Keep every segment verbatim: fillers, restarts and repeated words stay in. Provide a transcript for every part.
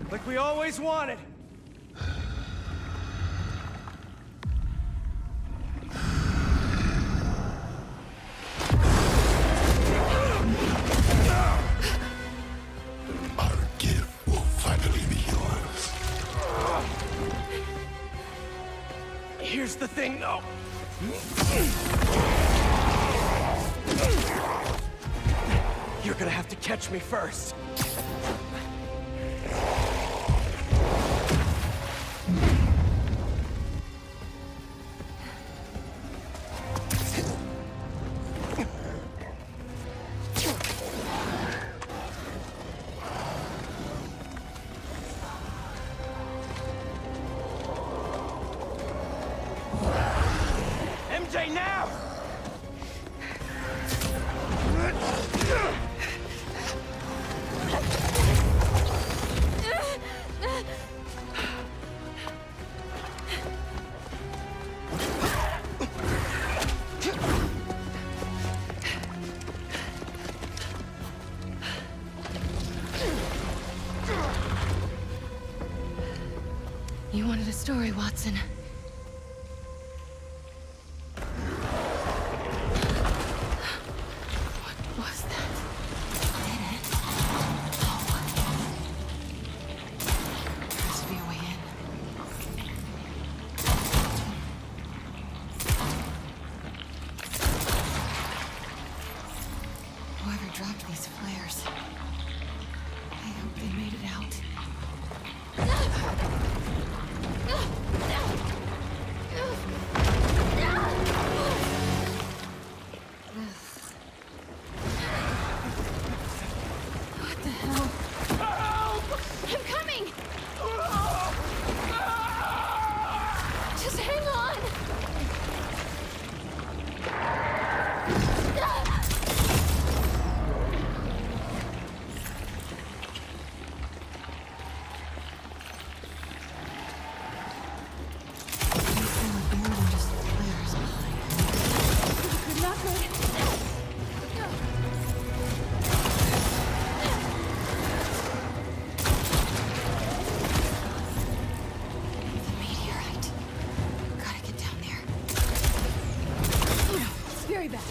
Like we always wanted. Our gift will finally be yours. Here's the thing, though. You're gonna have to catch me first. M J, now! You wanted a story, Watson. What was that? Did it? Oh. There has to be a way in. Whoever dropped these flares, I hope they made it out. What the hell? I'm coming! Just hang on! Not good. The meteorite. Gotta get down there. Oh no, it's very bad.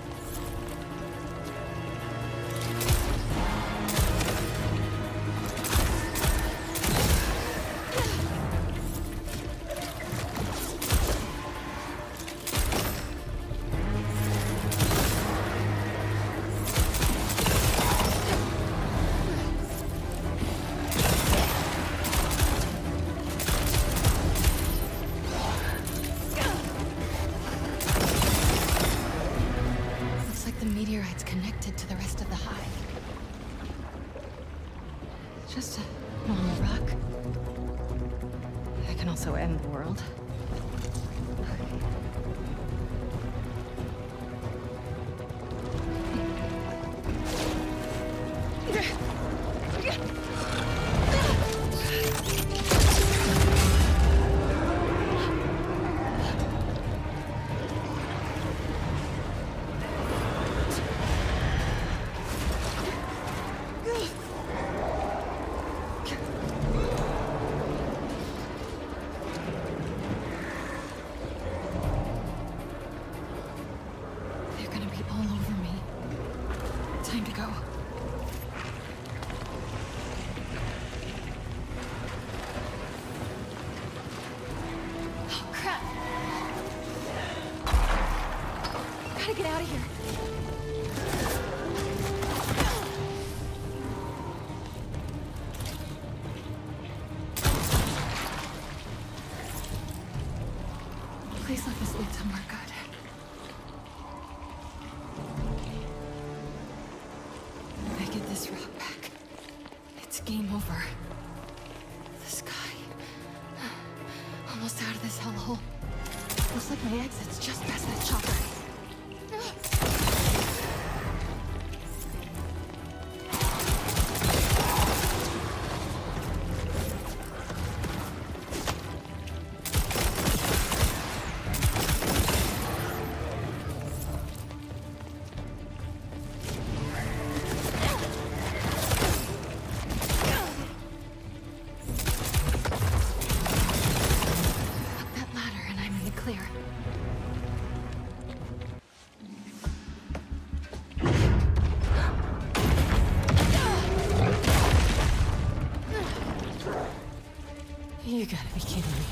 Looks like the meteorite's connected to the rest of the hive. Just a normal rock. That can also end the world. They're gonna be all over me. Time to go. Oh, crap! Gotta get out of here. Please let this lead somewhere good. If I get this rock back, it's game over. The sky. Almost out of this hellhole. Looks like my exit's just past that chopper. You gotta be kidding me.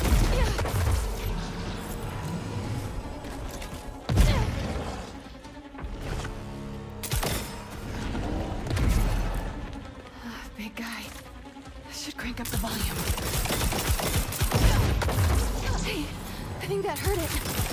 Ah, big guy. I should crank up the volume. Hey, I think that hurt it.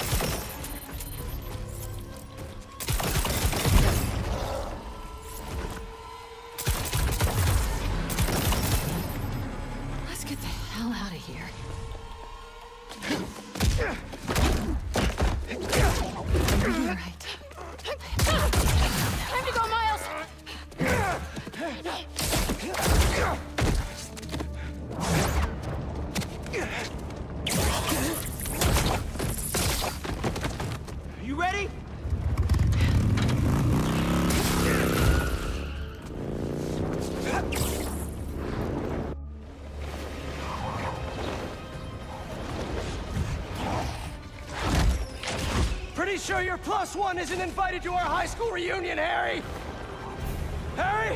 Sure your plus one isn't invited to our high school reunion, Harry? Harry?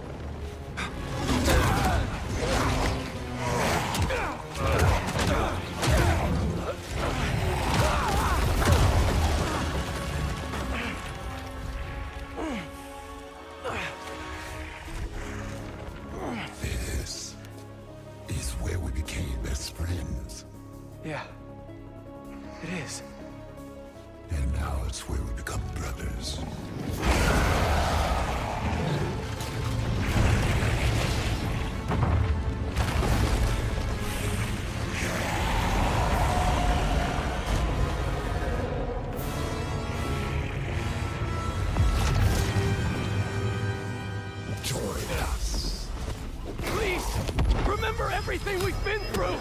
This is where we became best friends. Yeah, it is. And now it's where we become brothers. Join us. Please, remember everything we've been through!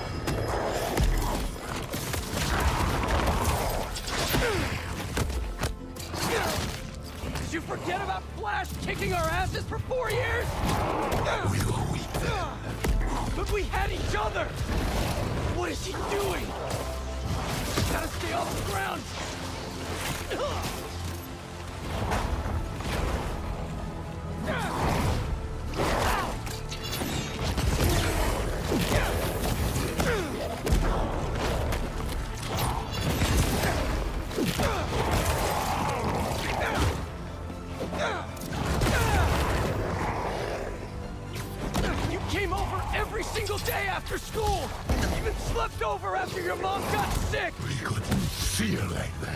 Did you forget about Flash kicking our asses for four years? We were weak then. But we had each other! What is he doing? Gotta stay off the ground! You came over every single day after school! Even slept over after your mom got sick! We couldn't feel like that.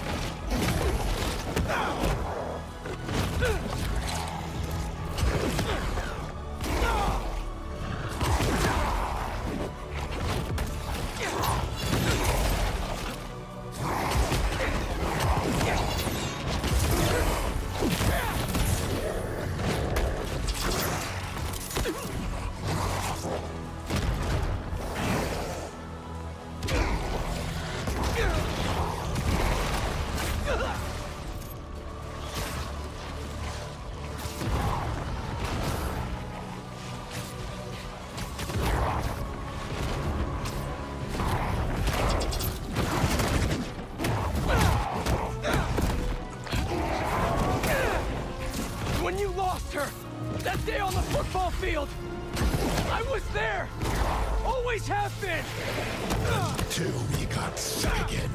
When you lost her, that day on the football field, I was there! Always have been! Till we got sick again.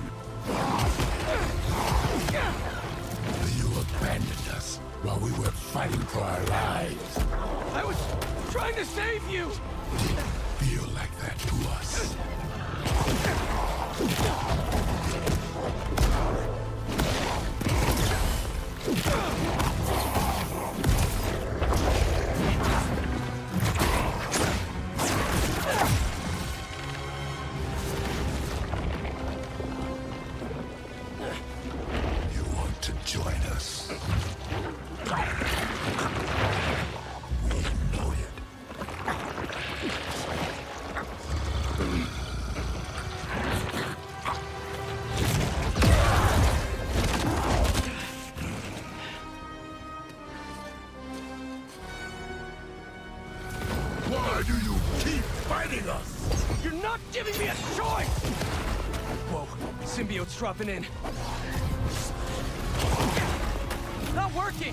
You abandoned us while we were fighting for our lives. I was trying to save you! Didn't feel like that to us. You want to join us? We know it. Why do you keep fighting us? You're not giving me a choice! Whoa, symbiote's dropping in. Not working!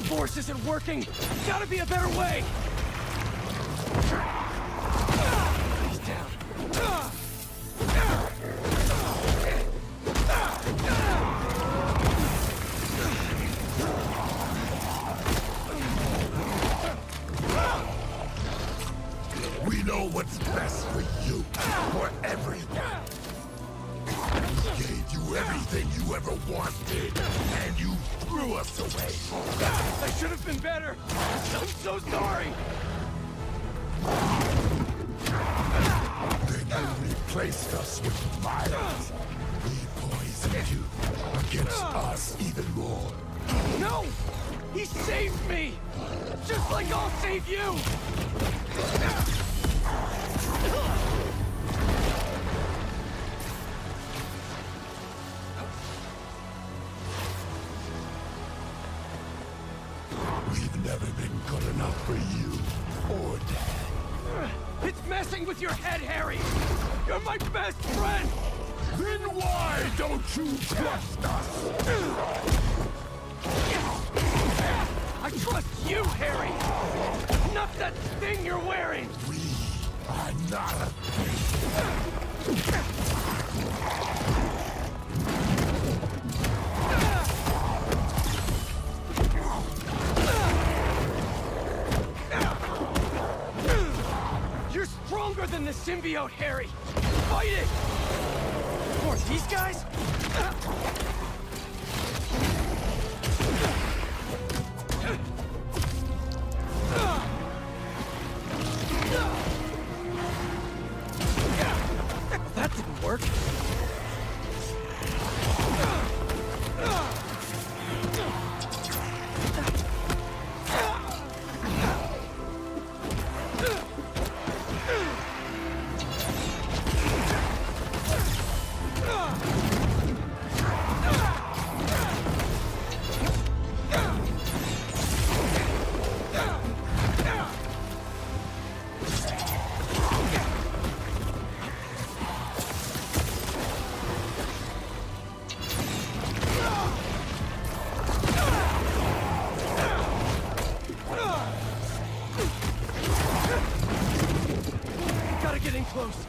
force isn't working. Gotta be a better way. He's down. We know what's best for you, for everyone. We gave you everything you ever wanted, and you threw us away. I should have been better. I'm so sorry. Then you replaced us with violence. We poisoned you against us even more. No! He saved me! Just like I'll save you! We've never been good enough for you or Dad. It's messing with your head, Harry! You're my best friend! Then why don't you trust us? I trust you, Harry! Not that thing you're wearing! We are not a thing. You're stronger than the symbiote, Harry! Fight it! Or these guys? That didn't work. Gotta get in close.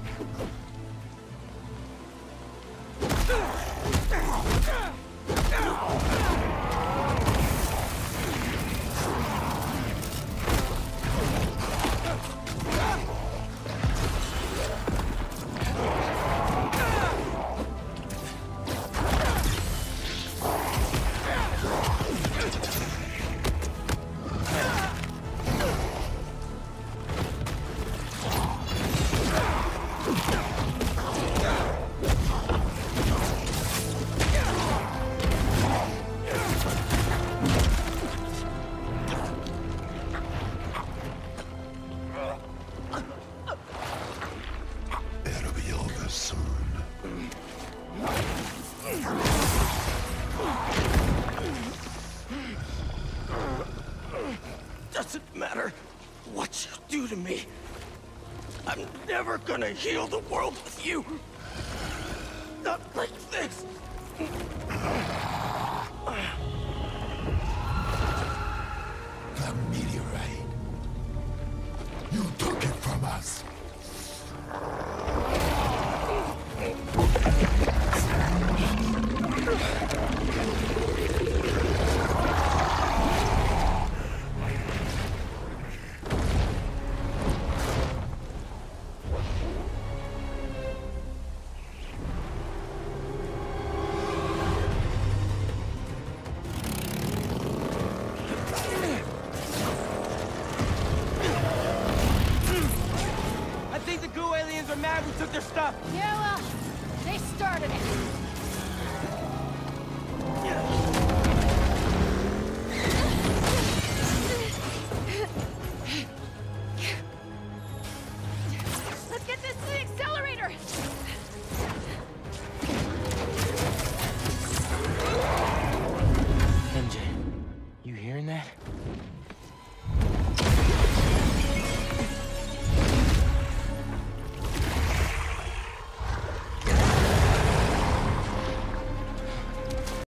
It'll be over soon. Doesn't matter what you do to me. I'm never gonna heal the world with you. Not like this. The meteorite. You took it from us. I think the goo aliens are mad we took their stuff. Yeah, well, they started it. Let's get this to the accelerator! M J, you hearing that?